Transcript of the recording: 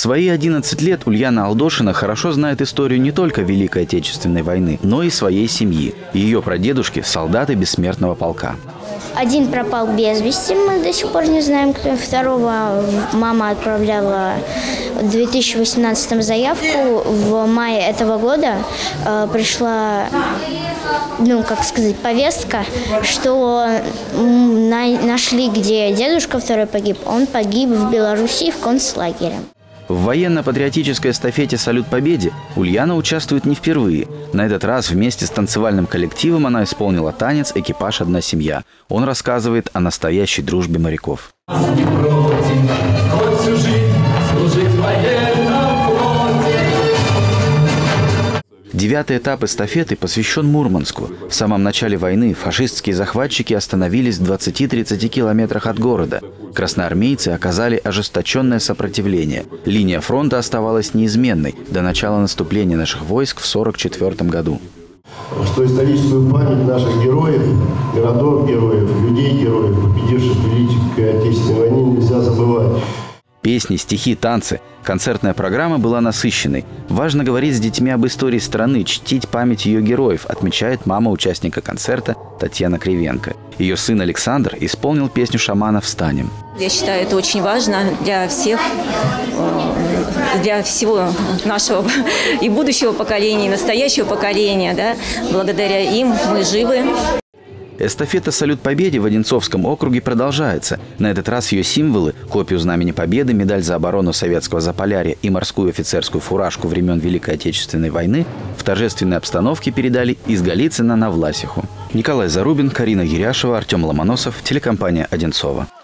свои 11 лет Ульяна Алдошина хорошо знает историю не только Великой Отечественной войны, но и своей семьи. Ее прадедушки – солдаты бессмертного полка. Один пропал без вести, мы до сих пор не знаем, кто. Второго мама отправляла в 2018 заявку. В мае этого года пришла, повестка, что нашли, где дедушка второй погиб. Он погиб в Беларуси в концлагере. В военно-патриотической эстафете «Салют Победе» Ульяна участвует не впервые. На этот раз вместе с танцевальным коллективом она исполнила танец «Экипаж. Одна семья». Он рассказывает о настоящей дружбе моряков. 9-й этап эстафеты посвящен Мурманску. В самом начале войны фашистские захватчики остановились в 20-30 километрах от города. Красноармейцы оказали ожесточенное сопротивление. Линия фронта оставалась неизменной до начала наступления наших войск в 1944 году. Что историческую память наших героев, городов-героев, людей-героев, победивших в Великой Отечественной войне, нельзя забывать. Песни, стихи, танцы. Концертная программа была насыщенной. Важно говорить с детьми об истории страны, чтить память ее героев, отмечает мама участника концерта Татьяна Кривенко. Ее сын Александр исполнил песню шамана «Встанем». Я считаю, это очень важно для всех, для всего нашего и будущего поколения, и настоящего поколения. Да? Благодаря им мы живы. Эстафета «Салют Победе» в Одинцовском округе продолжается. На этот раз ее символы – копию Знамени Победы, медаль за оборону Советского Заполярья и морскую офицерскую фуражку времен Великой Отечественной войны – в торжественной обстановке передали из Голицына на Власиху. Николай Зарубин, Карина Гиряшева, Артем Ломоносов, телекомпания «Одинцово».